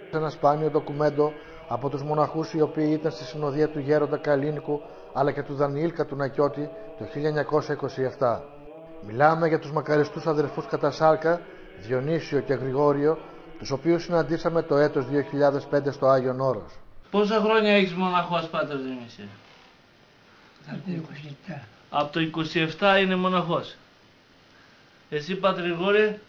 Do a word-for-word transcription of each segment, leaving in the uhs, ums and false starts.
Ένα σπάνιο ντοκουμέντο από τους μοναχούς οι οποίοι ήταν στη συνοδεία του γέροντα Καλλίνικου αλλά και του Δανιήλ Κατουνακιώτη το χίλια εννιακόσια είκοσι επτά. Μιλάμε για τους μακαριστούς αδερφούς Κατασάρκα, Διονύσιο και Γρηγόριο, τους οποίους συναντήσαμε το έτος δύο χιλιάδες πέντε στο Άγιον Όρος. Πόσα χρόνια έχεις μοναχός, Πάτερ Διονύσιο? Από το είκοσι επτά. Από το είκοσι επτά είναι μοναχός. Εσύ, Πάτερ Γρηγόρη?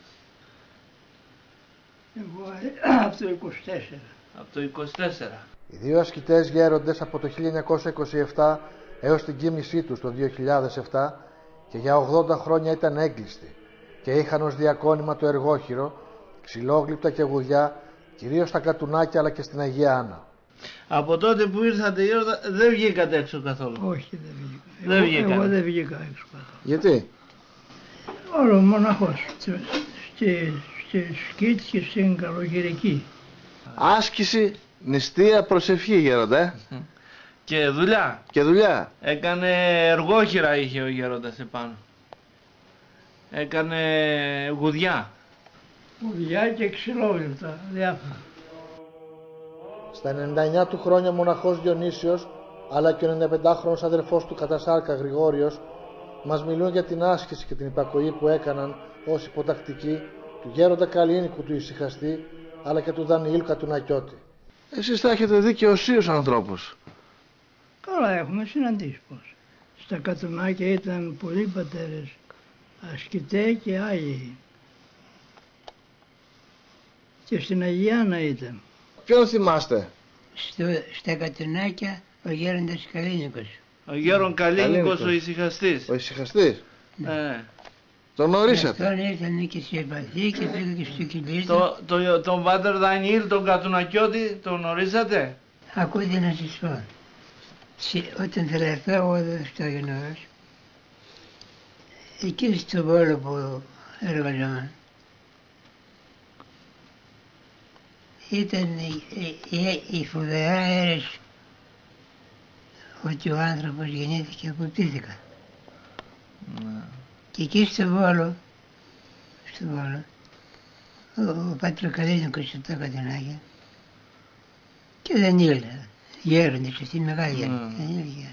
Εγώ από το είκοσι τέσσερα. Από το είκοσι τέσσερα. Οι δύο ασκητές γέροντες από το χίλια εννιακόσια είκοσι επτά έως την κοίμησή τους το δύο χιλιάδες επτά και για ογδόντα χρόνια ήταν έγκλειστοι και είχαν ως διακόνημα το εργόχειρο, ξυλόγλυπτα και γουδιά, κυρίως στα Κατουνάκια αλλά και στην Αγία Άννα. Από τότε που ήρθατε γέροντα δεν βγήκατε έξω καθόλου? Όχι, δεν βγήκα. Δεν εγώ, βγήκα. εγώ δεν βγήκα έξω καθόλου. Γιατί? Όλο μοναχός. Στη, στη σκήτ και στην καλοκαιρική. Άσκηση, νηστεία, προσευχή γέροντα, ε. Και δουλειά. Και δουλειά. Έκανε εργόχειρα, είχε ο γέροντας επάνω. Έκανε γουδιά. Γουδιά και ξυλόγλυπτα, διάφορα. Στα ενενήντα εννιά του χρόνια μοναχός Διονύσιος αλλά και ο ενενηνταπεντάχρονος αδερφός του Κατασάρκα Γρηγόριος μας μιλούν για την άσκηση και την υπακοή που έκαναν ως υποτακτικοί του γέροντα Καλλίνικου του Ησυχαστή αλλά και του Δανιήλ Κατουνακιώτη. Εσείς θα έχετε δει και οσίους ανθρώπους. Καλά, έχουμε συναντήσει πως. Στα Κατουνάκια ήταν πολλοί πατέρες, ασκητέ και άγιοι. Και στην Αγία Άννα ήταν. Ποιον θυμάστε? Στο, στα Κατουνάκια ο γέροντας Καλλίνικος. Ο γέρον Καλλίνικος, Καλλίνικος. ο ησυχαστής. Ο Ησυχαστής. Ε. Τον γνωρίσατε? Αυτόν ήρθαν και σε επαφή και πήγα και στο Κιλίστα. Το, το, τον Πάτερ Δανιήλ, τον Κατουνακιώτη, τον γνωρίσατε? Ακούτε να σας πω. Σε, όταν θα έρθω εγώ εδώ στο Άγιον Όρος, εκεί στο Βόλο που εργαζόμουν, ήταν η, η, η, η φοβερά αίρεση ότι ο άνθρωπος γεννήθηκε από πίθηκα. Ναι. Και εκεί στο Βόλο, στο Βόλο, ο, ο Πάτρος Καλλίνικος από τα Κατουνάκια και ο Δανιήλ, γέροντες, αυτοί μεγάλοι γέροντες.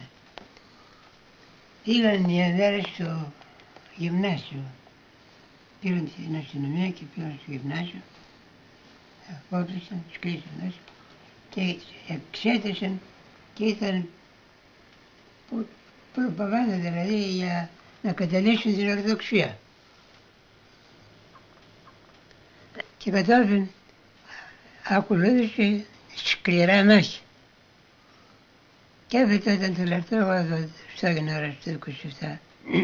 Πήγαν μια μέρα στο γυμνάσιο. Πήραν την αστυνομία και πήγαν στο γυμνάσιο. Απόψησαν, τους κλείσαν μέσα και εξέτασαν και ήρθαν προπαγάνδα δηλαδή για να καταλήξουν την Ορθοδοξία. Και κατόπιν ακολούθησε σκληρά μάχη. Και έπειτα όταν τελευταίο εγώ εδώ στο Άγιον Όρος το είκοσι επτά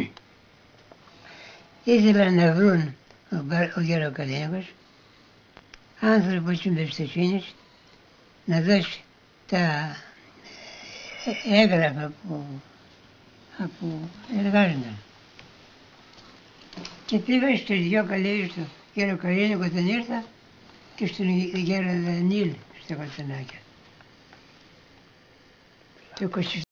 ήθελαν να βρουν ο, ο γέρος Καλλίνικος άνθρωπος εμπιστοσύνης να δώσει τα έγγραφα που, που εργάζονταν. Και πήγα στους δυο καλείς, στον γέρο Καλλίνικο όταν ήρθα και στον γέρο Δανιήλ στα Κατουνάκια. Το είκοσι